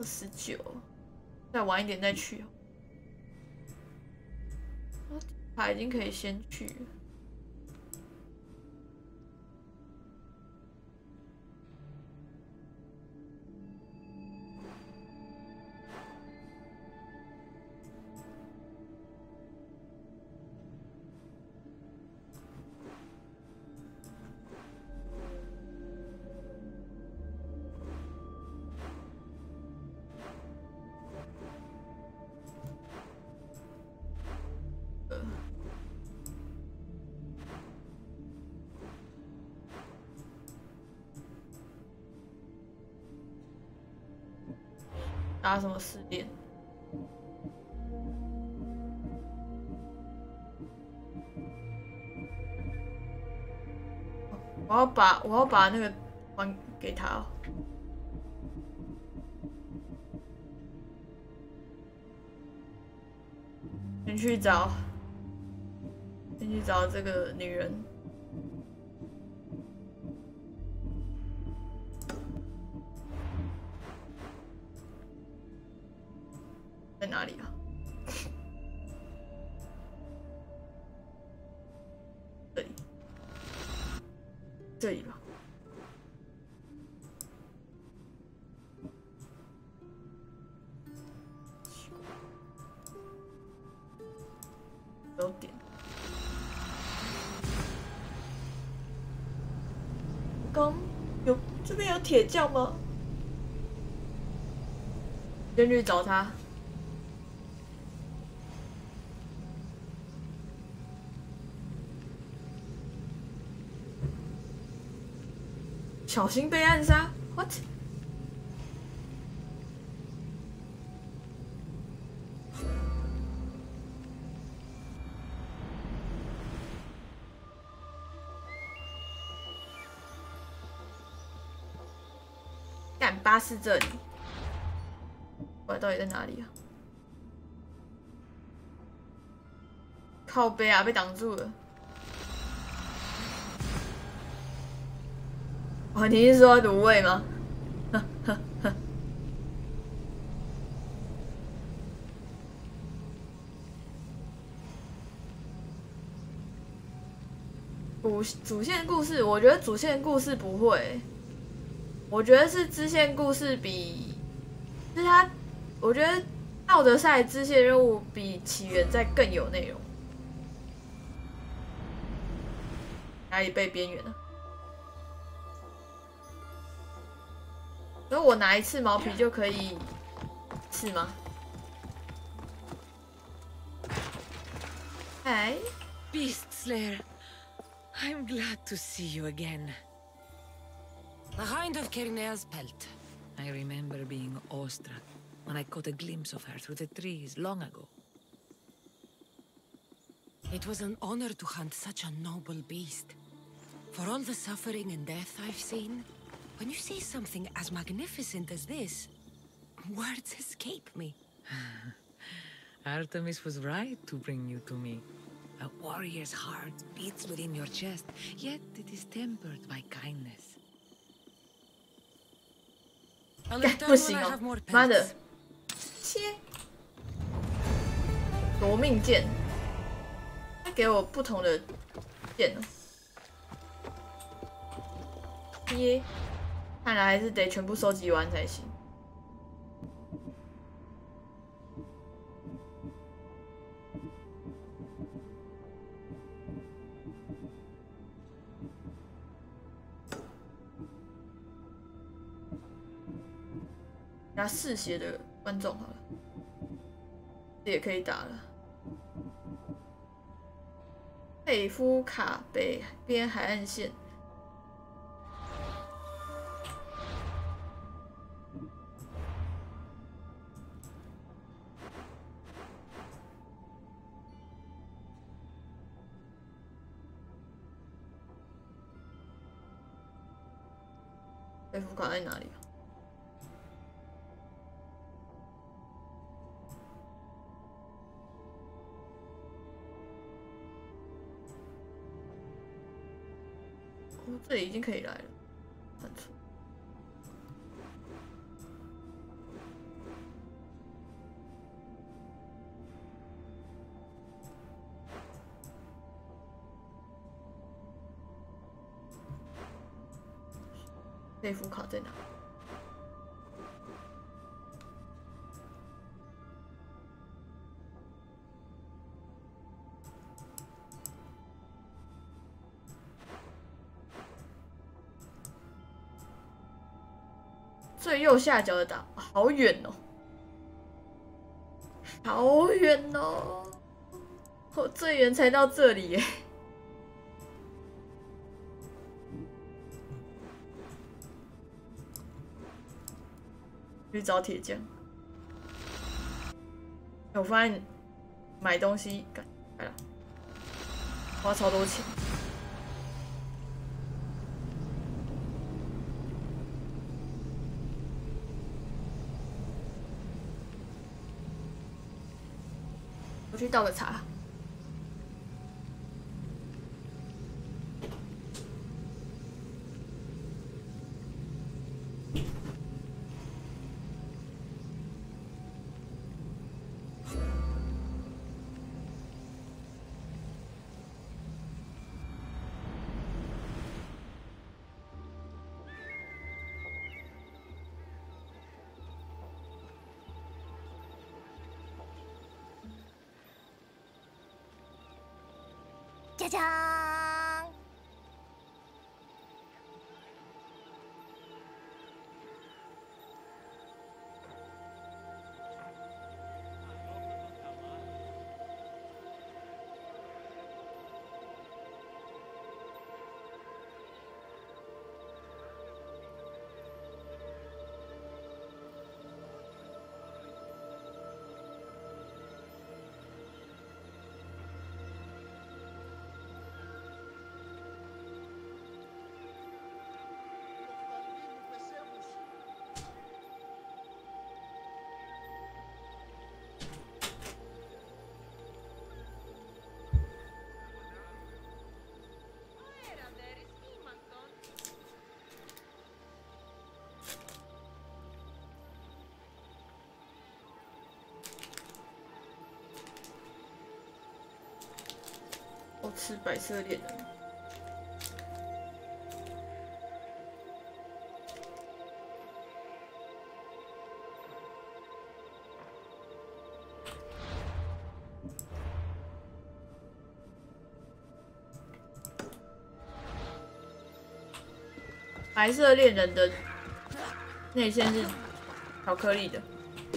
29，再晚一点再去。他已经可以先去了。打什么试炼？我要把那个还给他哦。先去找这个女人。在哪里啊？这里，这里吧。有点。这边有铁匠吗？先去找他。小心被暗杀 ？What？ 干巴士这里，我到底在哪里啊？靠背啊，被挡住了。哦，你是说卤味吗？呵呵呵。主线故事，我觉得主线故事不会，我觉得是支线故事比，就是它，我觉得道德赛支线任务比起源再更有内容。哪里被边缘了？所以我拿一次毛皮就可以是吗？哎 Beast Slayer, I'm glad to see you again. The Hind of Kirnea's pelt. I remember being awestruck when I caught a glimpse of her through the trees long ago. It was an honor to hunt such a noble beast. For all the suffering and death I've seen, when you see something as magnificent as this, words escape me. Artemis was right to bring you to me. A warrior's heart beats within your chest, yet it is tempered by kindness. 不行哦，妈的，切！夺命剑，他给我不同的剑呢。耶，看来还是得全部收集完才行。拿嗜血的观众好了，这也可以打了。佩夫卡北边海岸线。佩夫卡在哪里？哦，这里已经可以来了，看错。 这副卡在哪？最右下角的档，好远哦，好远哦！我最远才到这里耶。去找铁匠。我发现买东西，来了，花超多钱。我去倒个茶。 じゃじゃーん。 我吃白色恋人。白色恋人的内馅是巧克力的。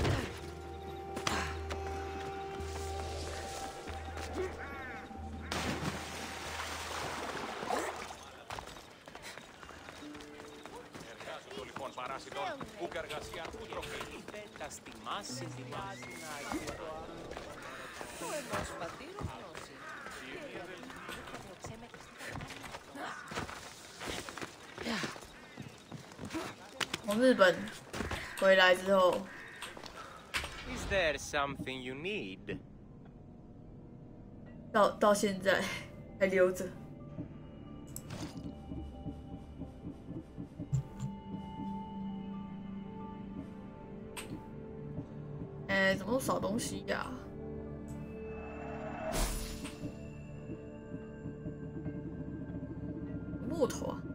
从日本回来之后 Is there something you need? 到现在还留着。怎么少东西呀？木头啊！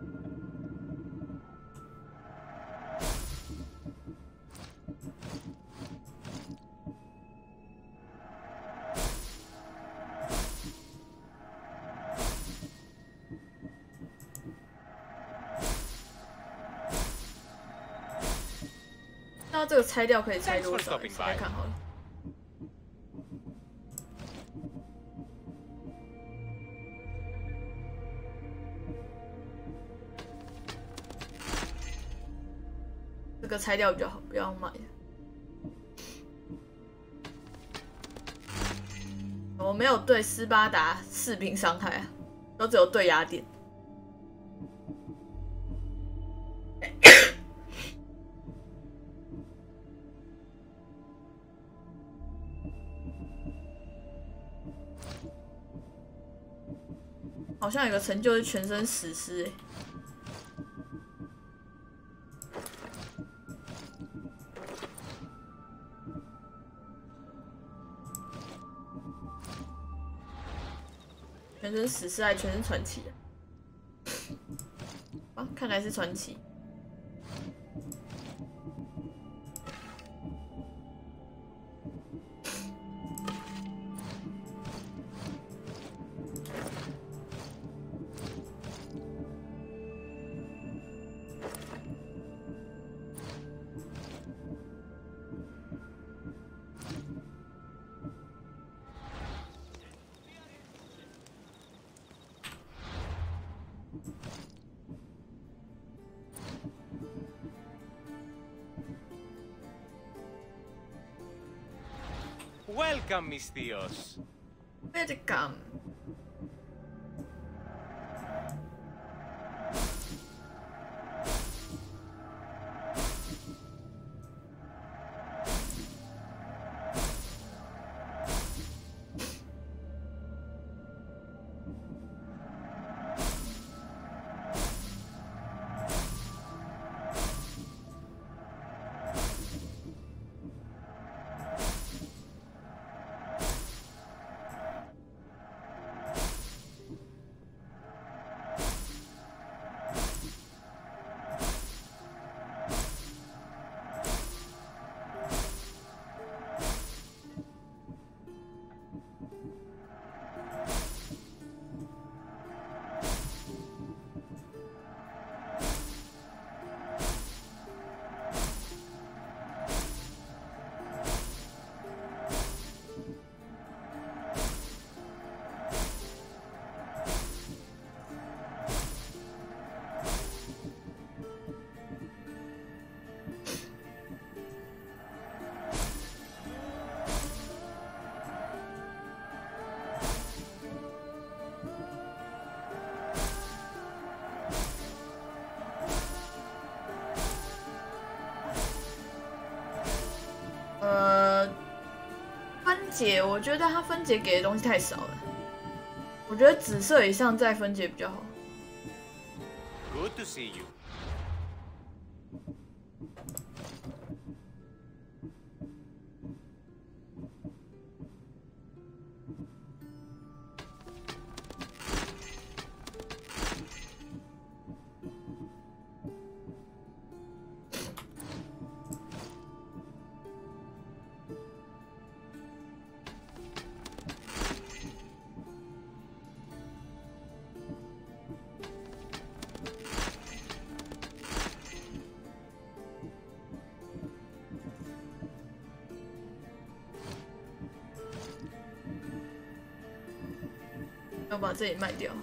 那这个拆掉可以拆多少？猜看好了。这个拆掉比较好，不要买。我没有对斯巴达士兵伤害啊，都只有对雅典。好像有个成就是全身死尸欸。全身死尸还全身传奇啊！啊，看来是传奇。 Welcome, mis tíos. Welcome。分解，我觉得它分解给的东西太少了。我觉得紫色以上再分解比较好。 Good to see you. 要把这里卖掉。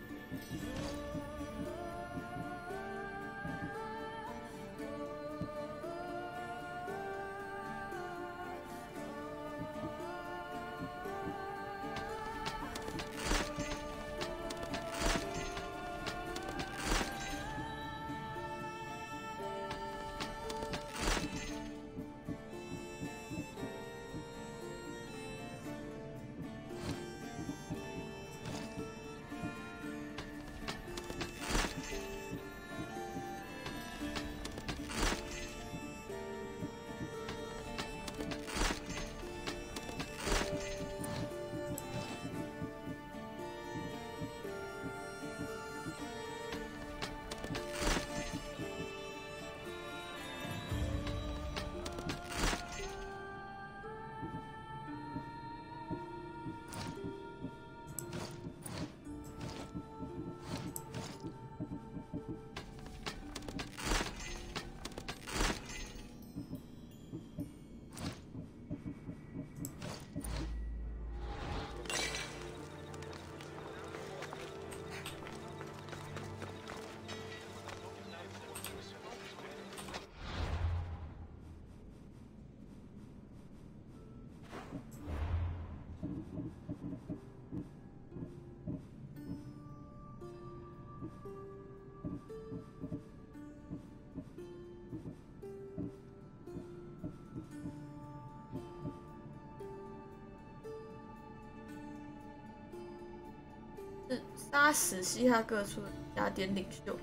杀死嘻哈各处的雅典领袖。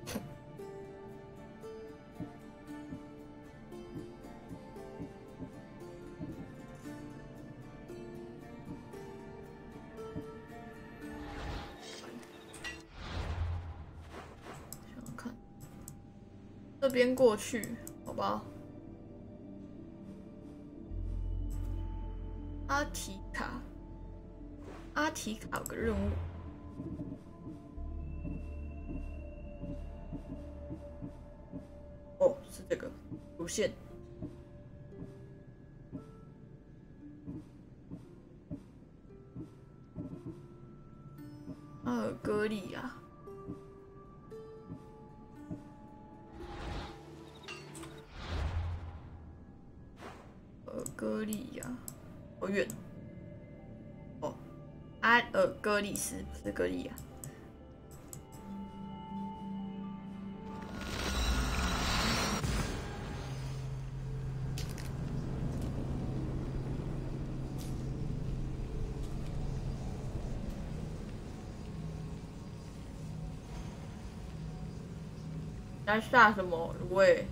想想看，这边过去，好吧。阿提卡有个任务。哦，是这个主线。阿尔戈利亚。尔戈利亚，好远。 哥里斯，不是歌利亚。在下什么芦苇？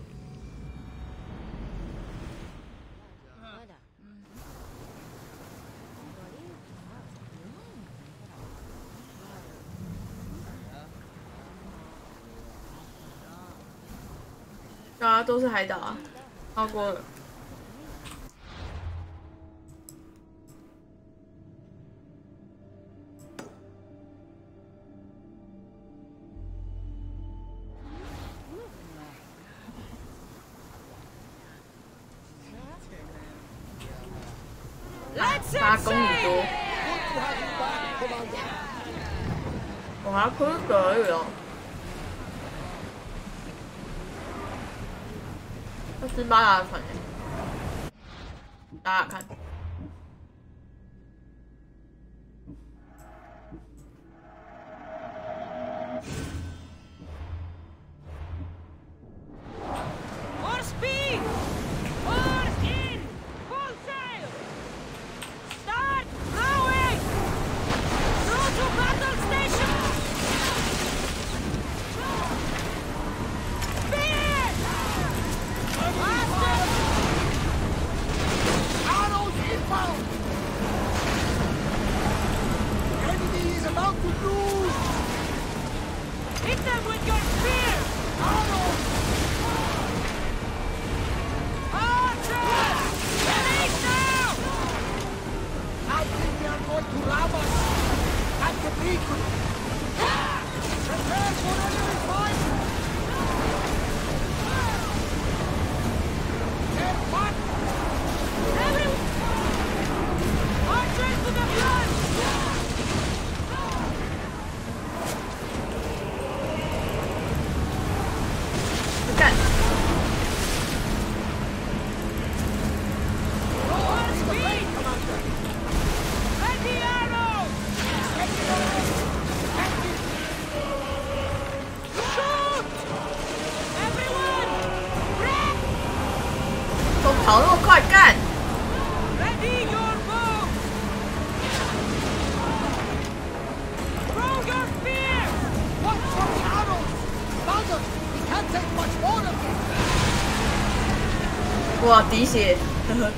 啊，都是海岛啊，超过了。8公里多，我还可以哦。这是巴达的船耶，打打看。跑那么快干！哇，滴血！呵呵。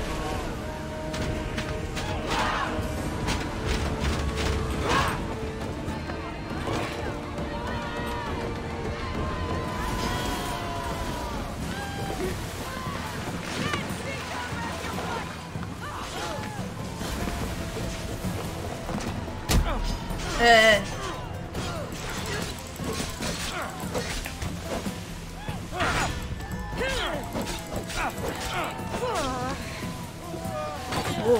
哎，哦，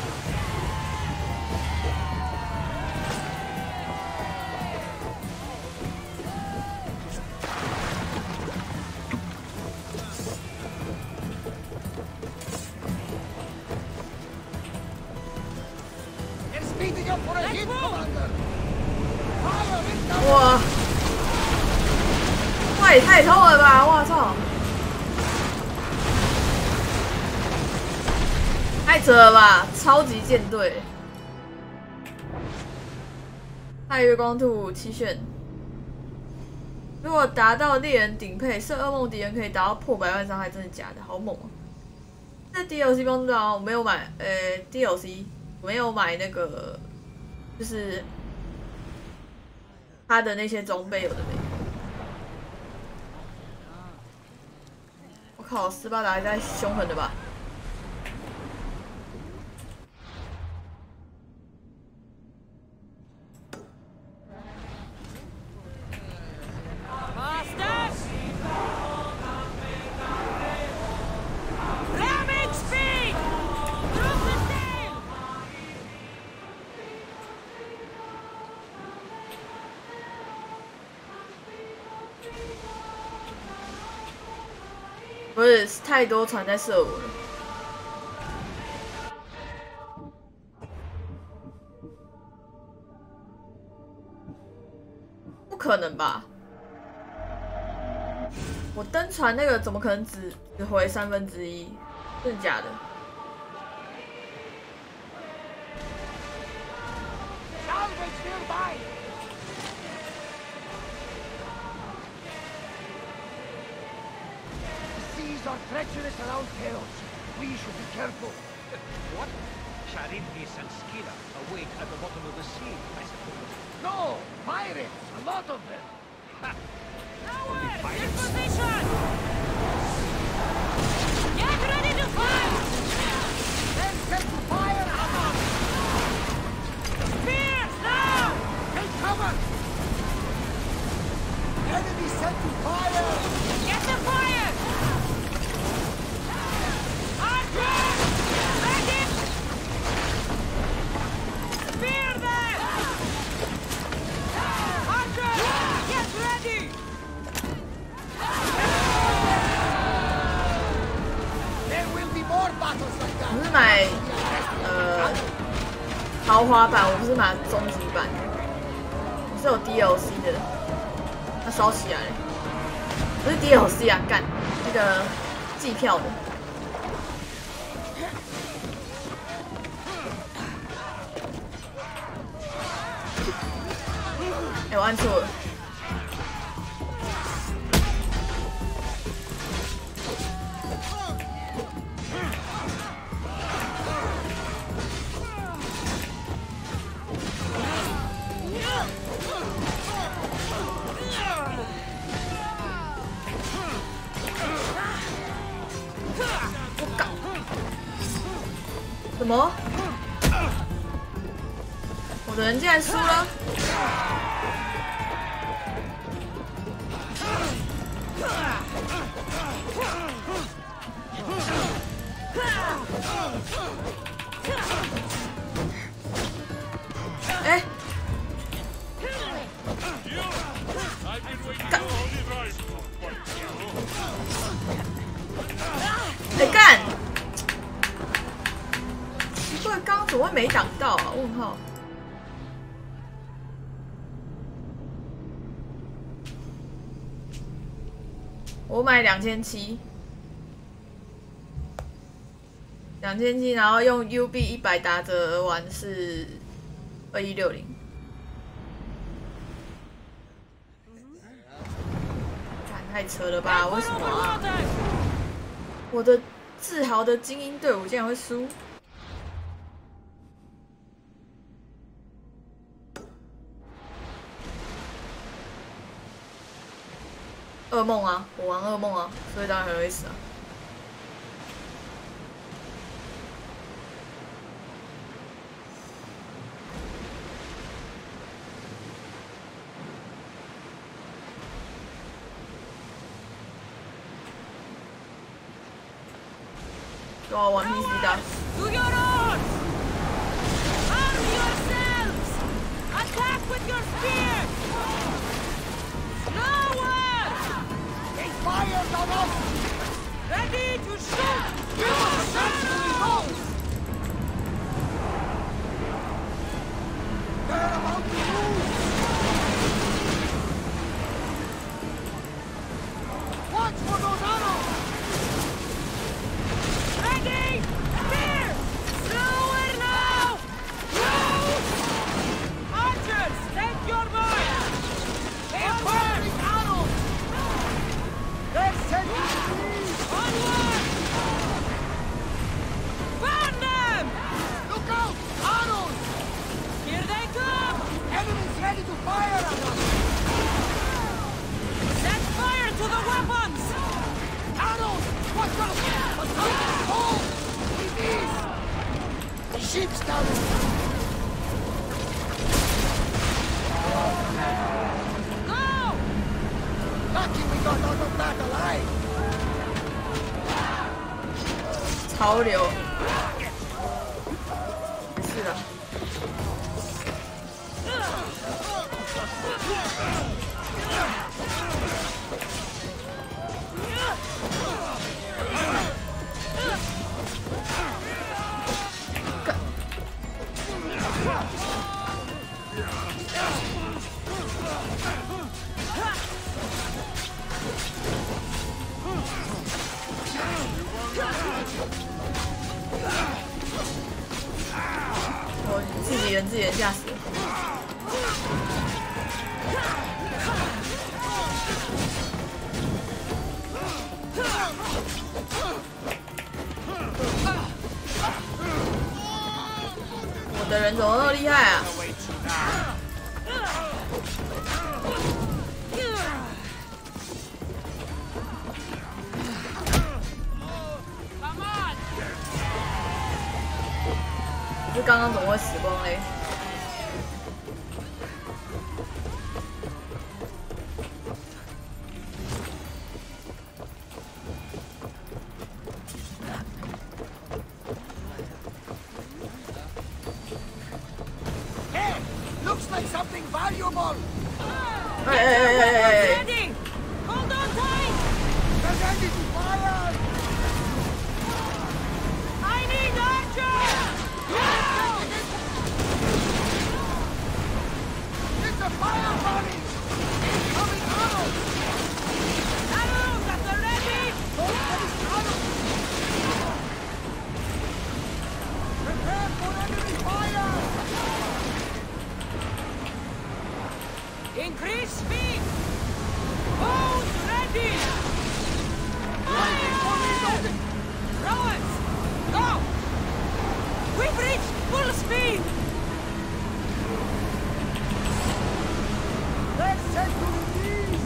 哇，哇也太痛了吧！我操，太扯了吧！超级舰队，太月光兔7炫。如果达到猎人顶配，射噩梦敌人可以达到破100万伤害，真的假的？好猛啊！这 DLC 帮助到我没有买，DLC 我没有买那个，就是他的那些装备有的没。我靠，斯巴达太凶狠了吧！不是太多船在射我了。 可能吧？我登船那个怎么可能只回1/3？真的假的？ Are treacherous around Chaos. We should be careful. What? Charybdis and Scylla await at the bottom of the sea, I suppose. No! Pirates! A lot of them! Ha! Only in position! Get ready to fire! Then set to fire, Haman! Spears now! Take cover! Enemy set to fire! Get the fire! Archers! Ready! Spear them! Archers! Get ready! 我是买豪华版，我不是买终极版，我是有 DLC 的，它烧起来了，不是 DLC 啊，干那个季票的。哎、我按错了。 什么？我的人竟然输了！哎！干！哎干！ 对，刚刚怎么会没挡到啊？问号。我买2700，然后用 UB 100打折而玩是2160。太扯了吧？为什么啊？我的自豪的精英队伍竟然会输？ 噩梦啊，我玩噩梦啊，所以当然很会死啊。对啊，玩 PC 的。 To your oars! Arm yourselves! Attack with your spears! Nowhere! They fired on us! Ready to shoot! Give us a chance to revolt! They're about to lose! Watch for those arrows! Ready! Spear! Slower now! Shoot! Archers, take your mark! They're firing arrows! They're sent to freeze! Onward! Burn them! Look out! Arrows! Here they come! Enemies ready to fire at us! Set fire to the weapons! Arrows! Watch out! Attack! Hold! Release! The ship's down! Go! Lucky we got out of that alive! 潮流。没事的。干人自己人吓死了。我的人怎么那么厉害啊？这刚刚怎么会死光嘞？ Increase speed! Bows ready! Fire! Rowers, go! We've reached full speed! Let's set to release!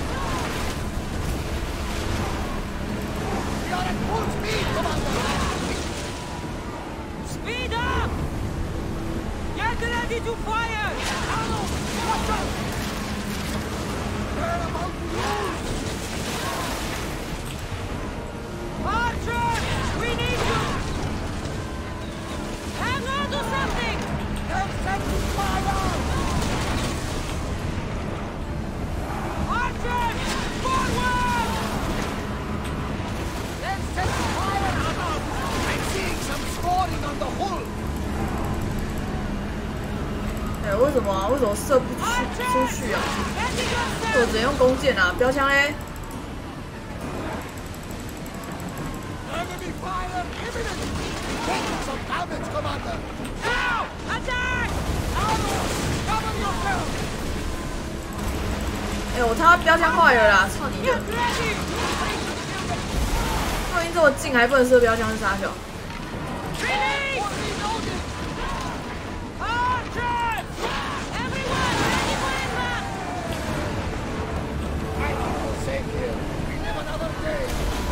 We are at full speed, Commander! Speed up! Get ready to fire! Watch out! We're about to lose! Archers! We need you! Hang on to something! They're set to fire! Archers! Forward! They're set to fire! I'm seeing some scoring on the hull! 哎，为什么啊？为什么射不出去啊？我只能用弓箭啊，标枪嘞。 Enemy fire imminent! Taking some damage, Commander! Now! Attack! Arrow! Cover yourself! 哎，我他标枪坏了啦！操你的！ Ready! 都已经这么近，还不能射标枪是啥小？ Release! Reloading! Archers! Everyone ready for impact! I think we're safe here. We live another day.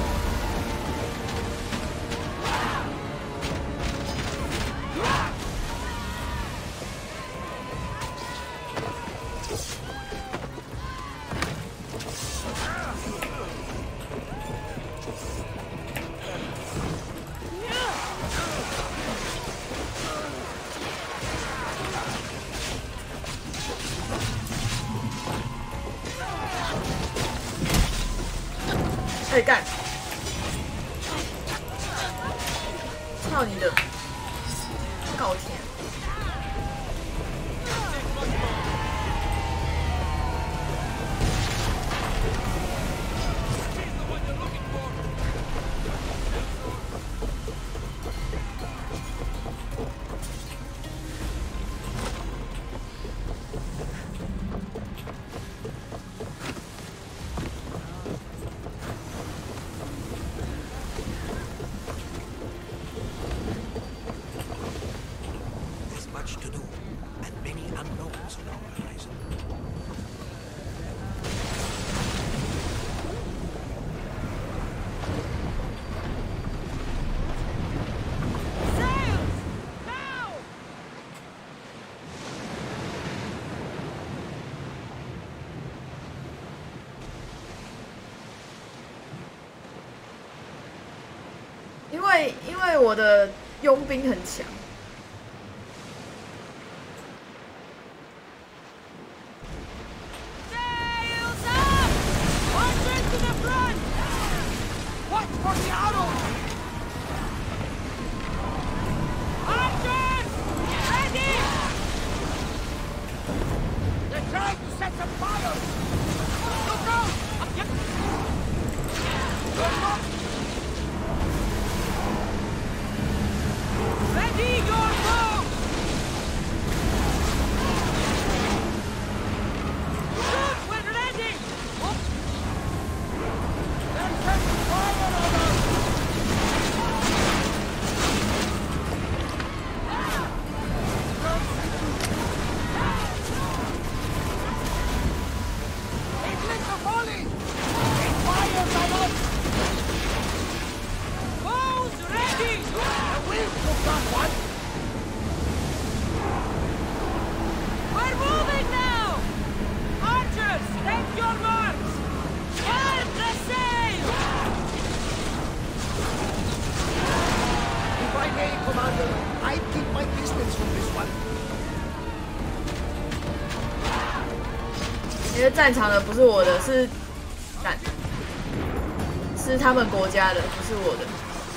哎干！操你的！告天！ There's much to do, and many unknowns on our horizon. Sails! Now! 因为我的佣兵很强。 Sails up! Archers to the front! Watch for the arrows! Archers! Ready! They're trying to set some fire! Look out! They're not Ready! 因为战场的不是我的，是他们国家的，不是我的。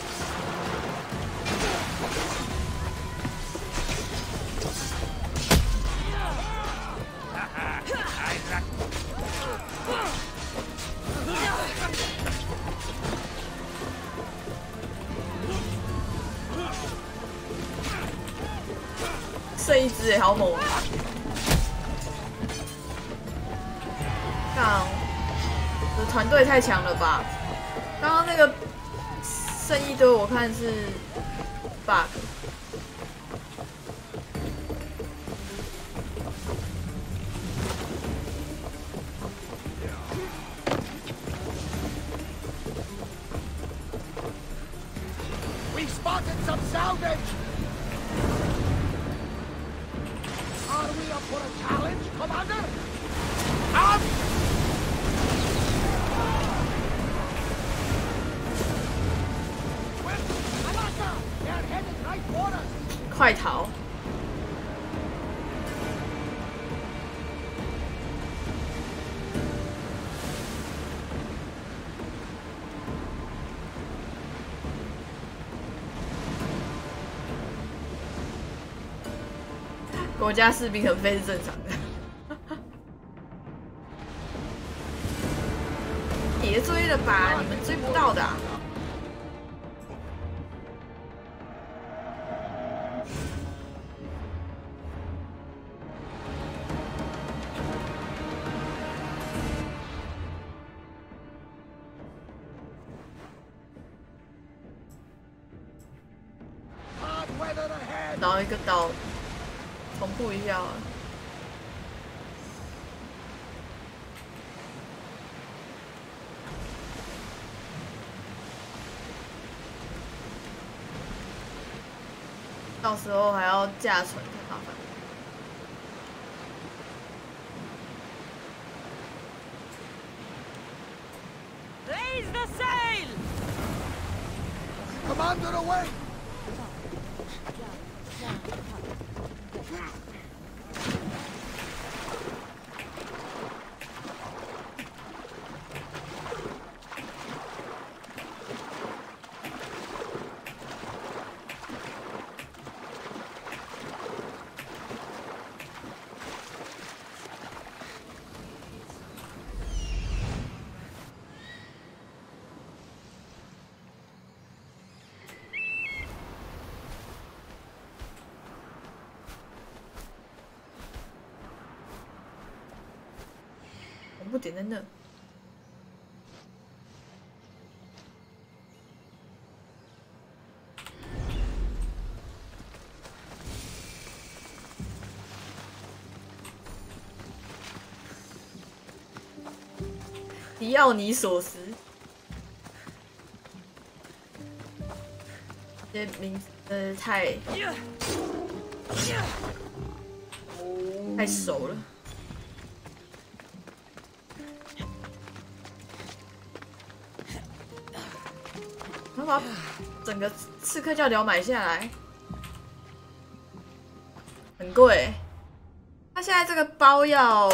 剩一只也好猛！看，我的团队太强了吧？刚刚那个剩一堆，我看是 bug。 We spotted some salvage! Are we up for a challenge, Commander? Up! Alaka! They're headed right for us! 快逃！国家士兵很飞是正常的。别追了吧，你们追不到的啊。找一个岛重复一下啊。到时候还要驾船，太麻烦。 Raise the sail! Commander away! 不点在那。迪奥尼索斯，这名字太熟了。然后把整个刺客教条买下来，很贵。他现在这个包要，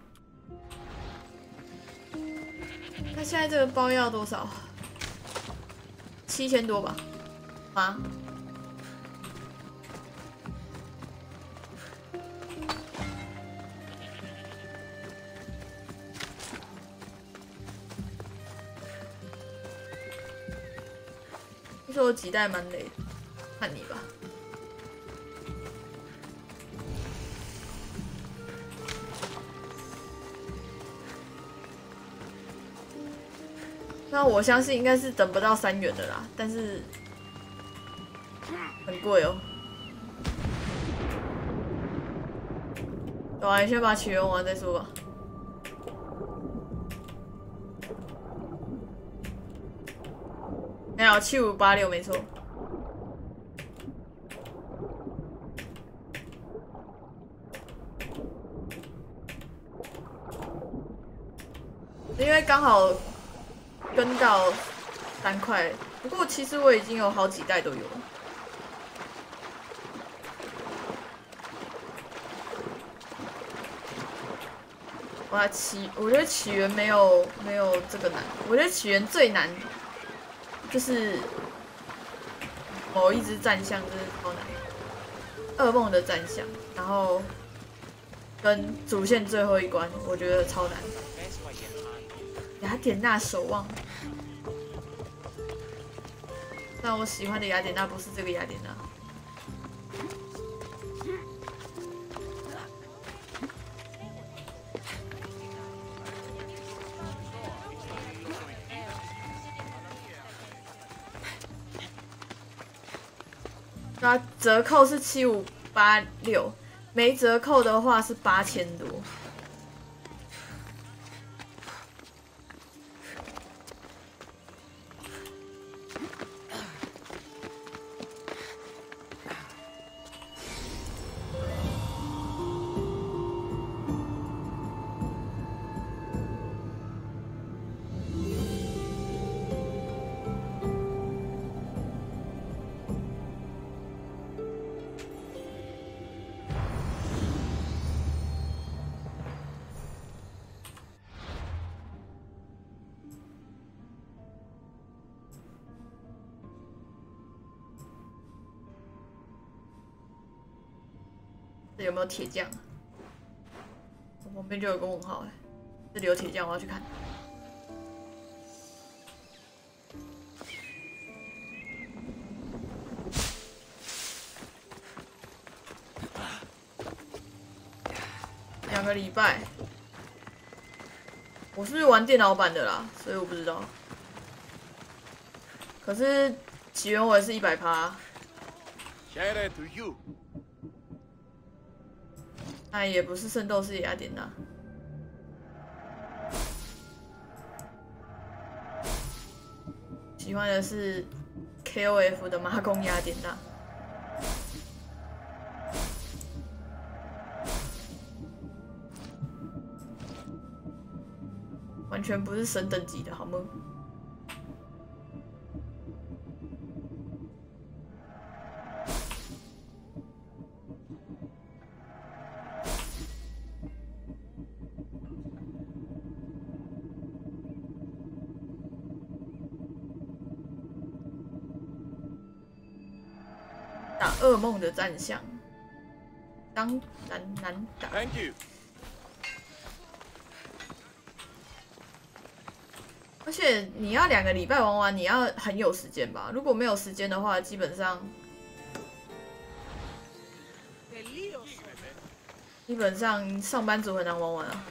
他现在这个包要多少？7000多吧？吗？听说我几代蛮累的，看你吧。那我相信应该是等不到3元的啦，但是很贵哦。对啊，你先把起源完再说吧。没有7586没错。因为刚好跟到3块，不过其实我已经有好几代都有了。 我觉得起源没有这个难，我觉得起源最难就是某一只战象，真是超难。噩梦的战象，然后跟主线最后一关，我觉得超难。雅典娜守望，但我喜欢的雅典娜不是这个雅典娜。它折扣是7586，没折扣的话是8000多。这有没有铁匠？我旁边就有个问号哎，这里有铁匠，我要去看。2个礼拜，我是不是玩电脑版的啦？所以我不知道。可是起源我也是100%。 Share to you. 那也不是圣斗士雅典娜。喜欢的是 KOF 的马宫雅典娜。完全不是神等级的好吗？打噩梦的战象，当然难打。 Thank you. 而且你要2个礼拜玩完，你要很有时间吧？如果没有时间的话，基本上上班族很难玩完啊。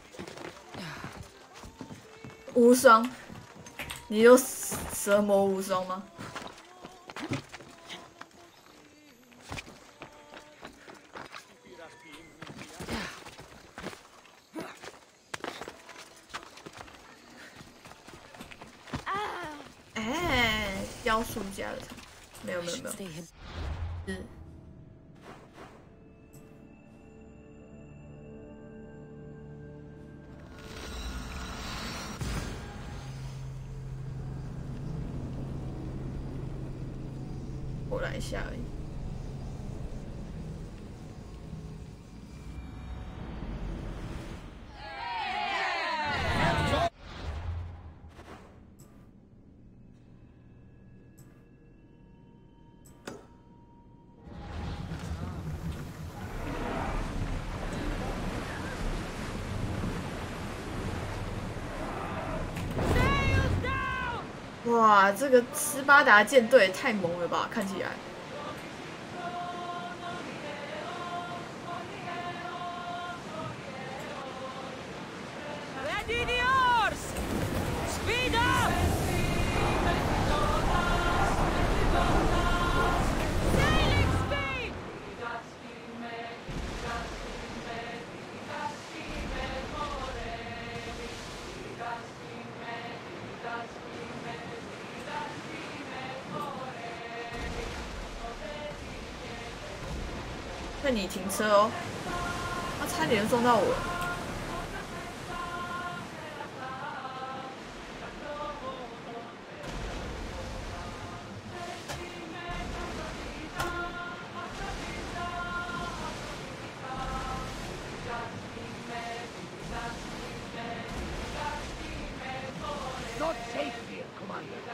无双，你有蛇魔无双吗？雕塑家的，没有，是。我来一下而已。哇，这个斯巴达舰队太猛了吧！看起来。 Ready the oars! Speed up! Sailing speed! 那你停车哦，他差点就撞到我。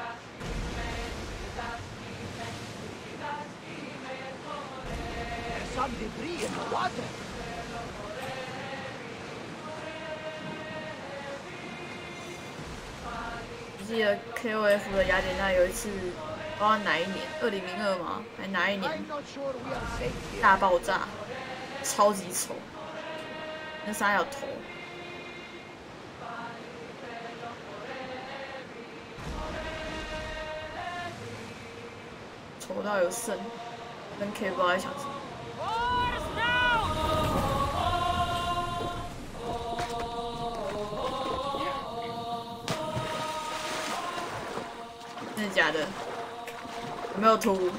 There's some debris in the water. 我记得 KOF 的雅典娜有一次，不知道哪一年，2002吗？还哪一年 I'm not sure we are safe here. 大爆炸，超级丑，那啥有头。丑到有剩，跟 K 不知道在想什么。真的假的？有没有图？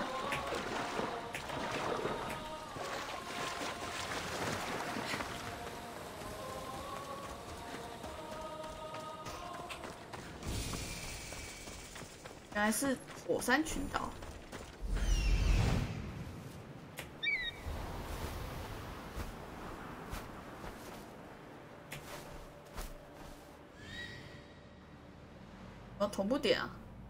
原来是火山群岛。同步点啊！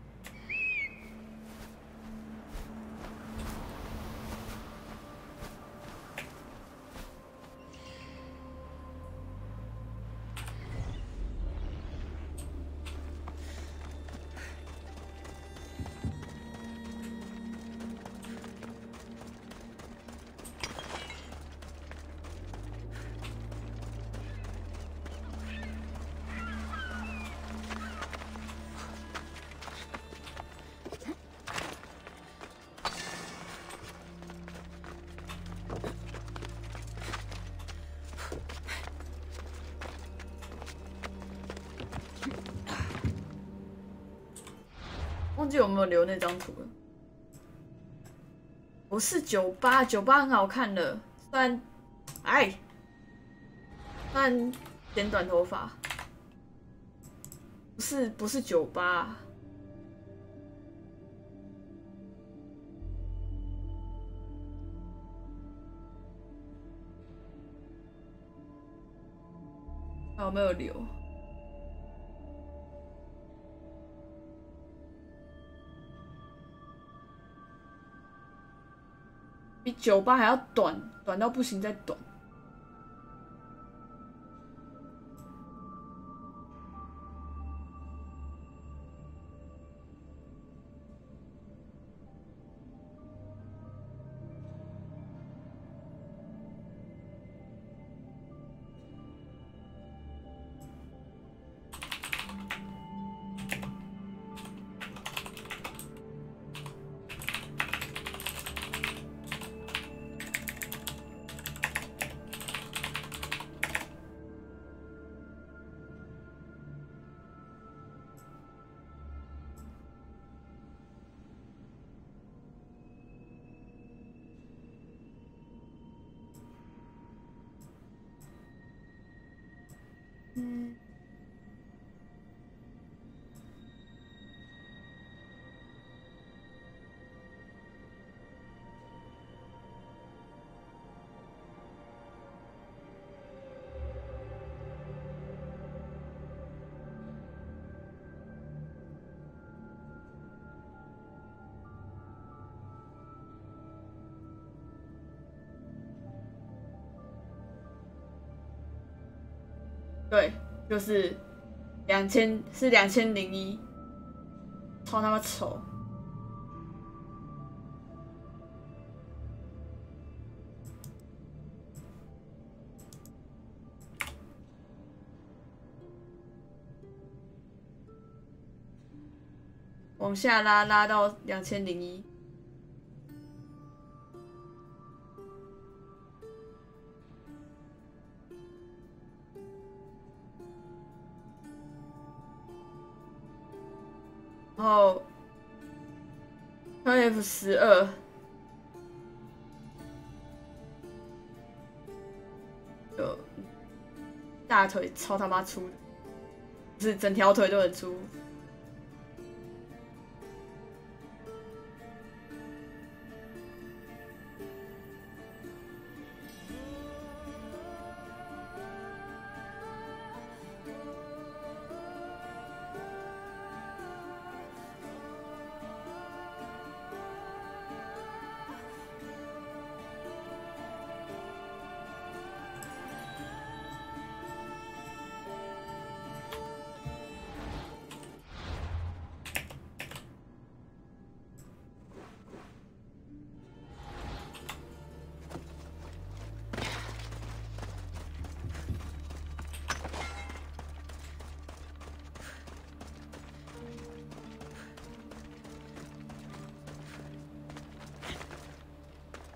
忘记有没有留那张图了。不是98， 98很好看的，虽然剪短头发，不是98。还有没有留？比98还要短，短到不行再短。对，就是2001，超他妈丑。往下拉，拉到2001。然后 F12，就大腿超他妈粗的，就是整条腿都很粗。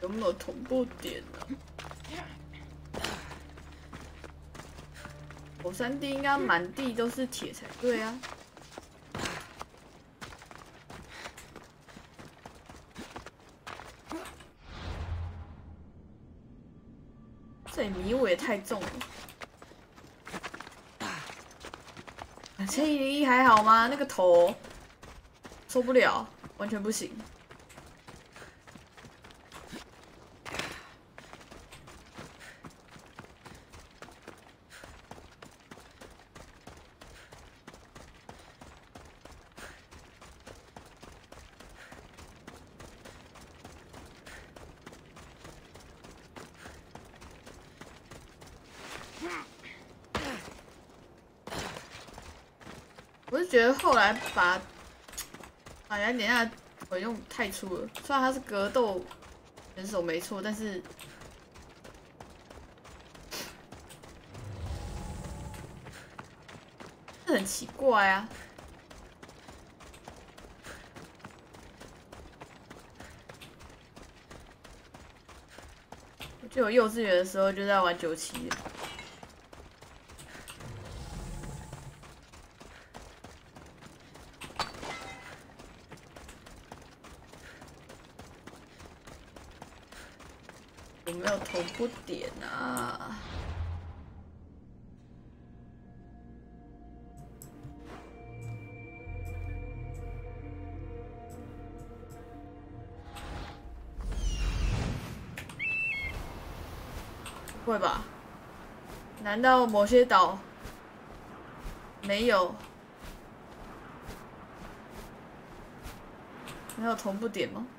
有没有同步点呢？我3D 应该满地都是铁才对啊。这里迷雾也太重了。2101还好吗？那个头受不了，完全不行。我是觉得后来把雅典娜腿用太粗了，虽然他是格斗选手没错，但是这很奇怪啊。我记得我幼稚园的时候就在玩97了。有没有同步点啊？不会吧？难道某些岛没有同步点吗？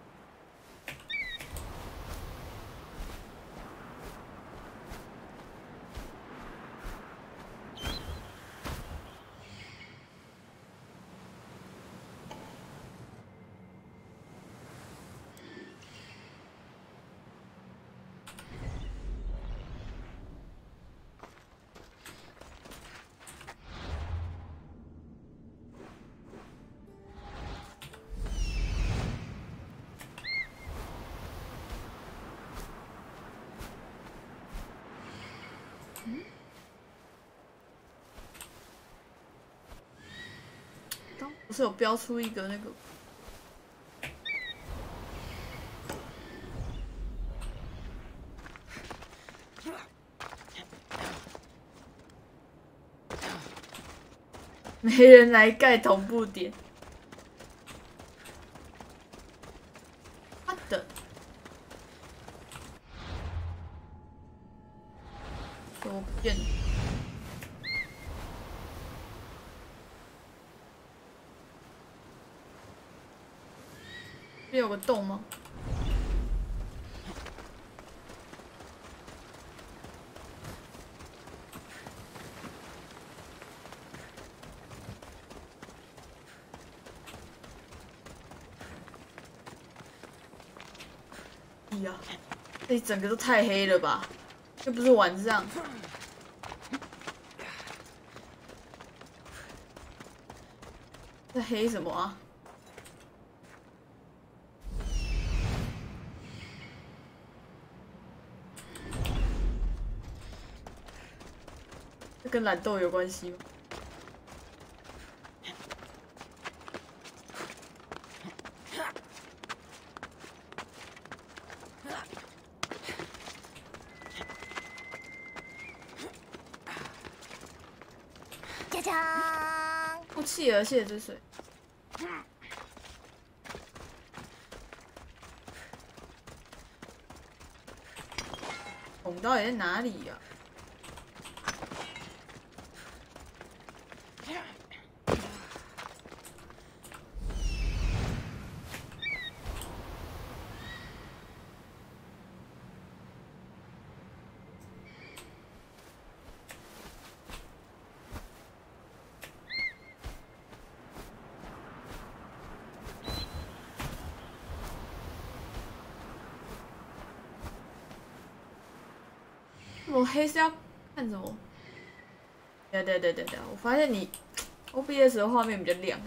不是有标出一个那个？没人来盖同步点。我的，怎么不见？这有个洞吗？哎呀，这整个都太黑了吧！又不是晚上。在黑什么啊？这跟懒惰有关系吗？ じゃじゃーん。 不期而泻之水。捅到底在哪里呀？我黑是要看什么？对，我发现你 OBS 的画面比较亮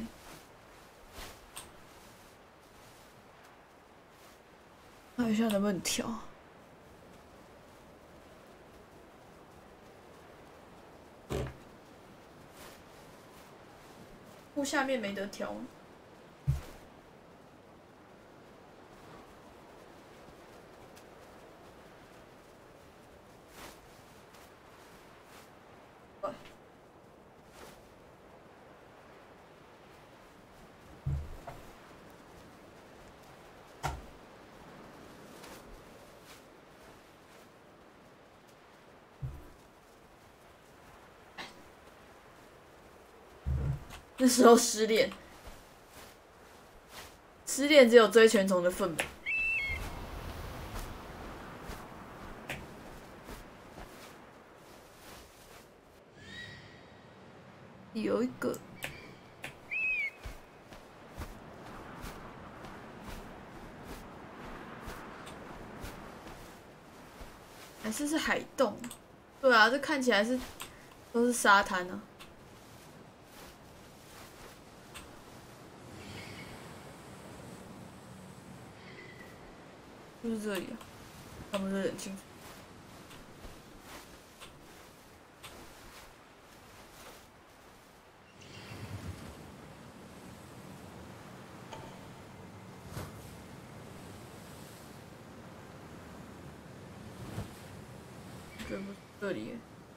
看一下能不能调。下面没得调。那时候失恋只有追全虫的份吧。有一个，还是海洞？对啊，这看起来是都是沙滩啊。就是这里啊，看不是很清楚。这里，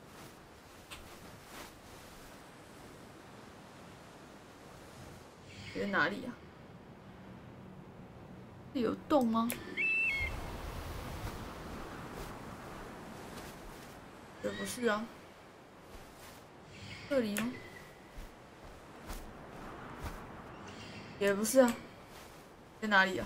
在哪里啊？有洞吗？也不是啊，这里吗？也不是啊，在哪里啊？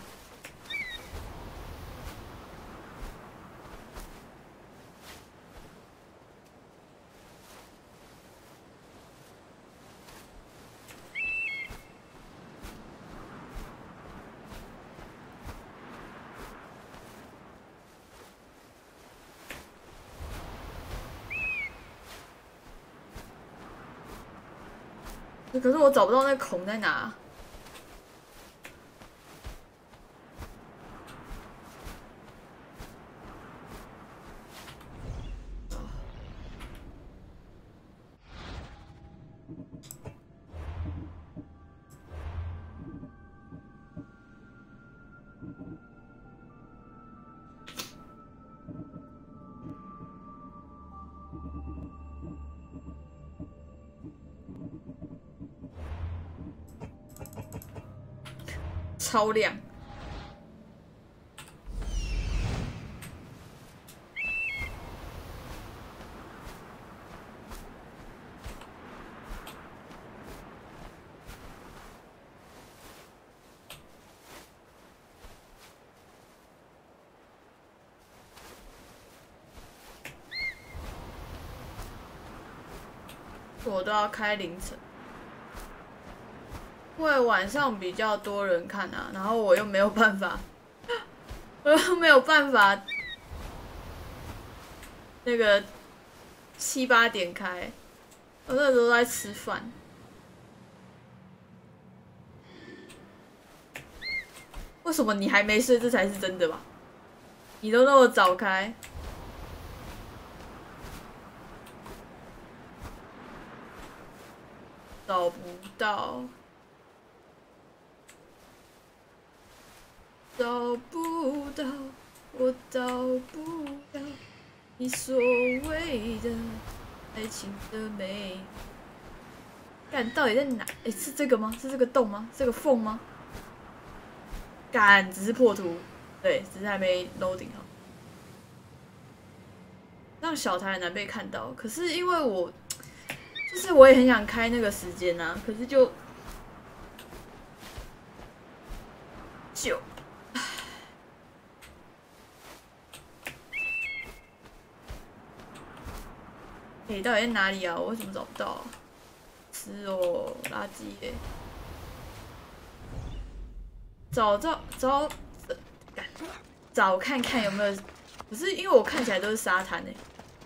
可是我找不到那孔在哪。超亮！我都要开凌晨。因为晚上比较多人看啊，然后我又没有办法，那个7、8点开，我那时候都在吃饭。为什么你还没睡？这才是真的吧？你都那么早开。找不到。找不到，我找不到你所谓的爱情的美。干，到底在哪？哎，是这个吗？是这个洞吗？这个缝吗？干，只是破图，对，只是还没 loading 好。让小台很难被看到，可是因为我，就是我也很想开那个时间啊，可是就。欸，到底在哪里啊？我为什么找不到啊？是哦，垃圾耶！找看看有没有，可是因为我看起来都是沙滩诶，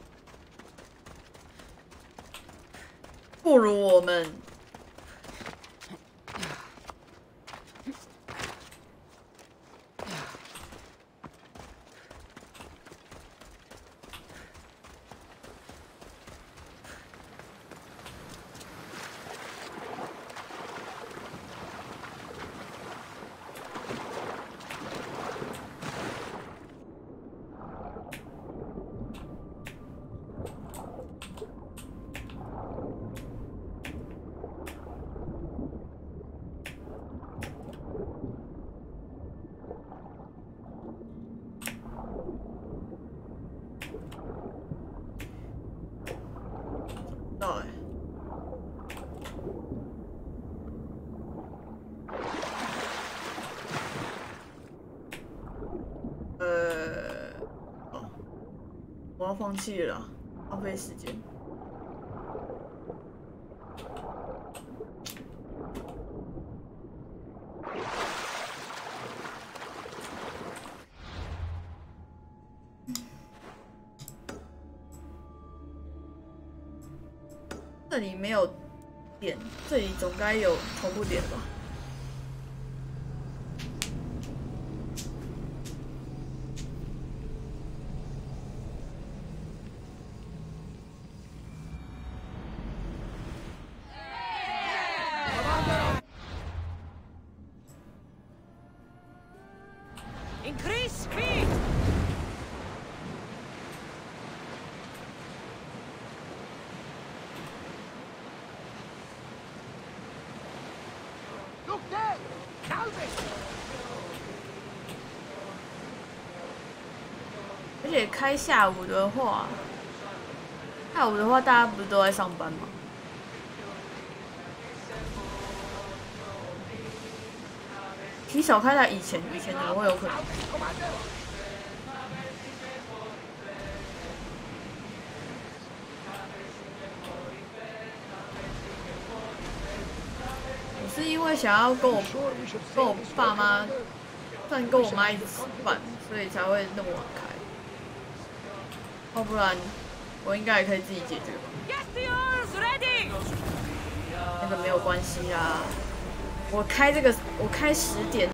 不如我们要放弃了啦，浪费时间。这里没有点，这里总该有同步点吧？ Increase speed! Look there! Calvin! 而且开下午的话，大家不是都在上班吗？提早开在以前怎么会有可能？ 我是因为想要跟我爸妈，算跟我妈一起吃饭，所以才会那么晚开。要不然我应该也可以自己解决吧。 Get the oars ready! 那个没有关系啦，我开10点。